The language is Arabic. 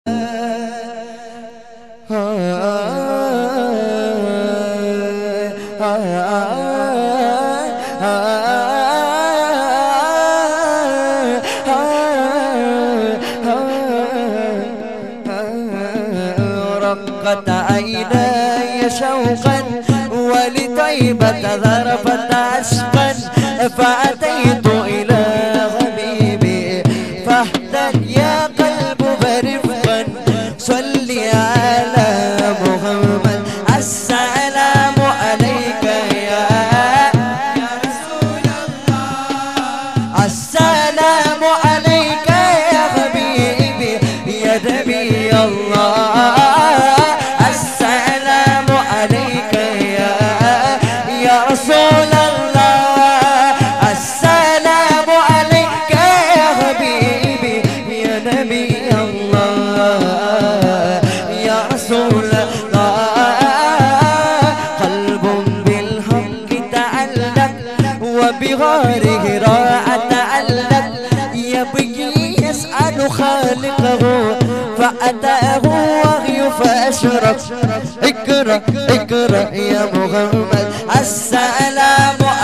رقت عيناي شوقا ولطيبة ذرفت عشقا فأتيت إلى حبيبي فاهدأ يا قلب برفقا صلي على محمد السلام عليك يا رسول الله السلام عليك يا حبيبي يا نبي الله السلام عليك يا رسول الله السلام عليك يا حبيبي يا نبي الله يا رسول الله قلب بالحق تعلق وبغاره راء تعلق يبكي يسأل خالقه فأتاه وحي فأشرف اقرأ اقرأ يا محمد السلام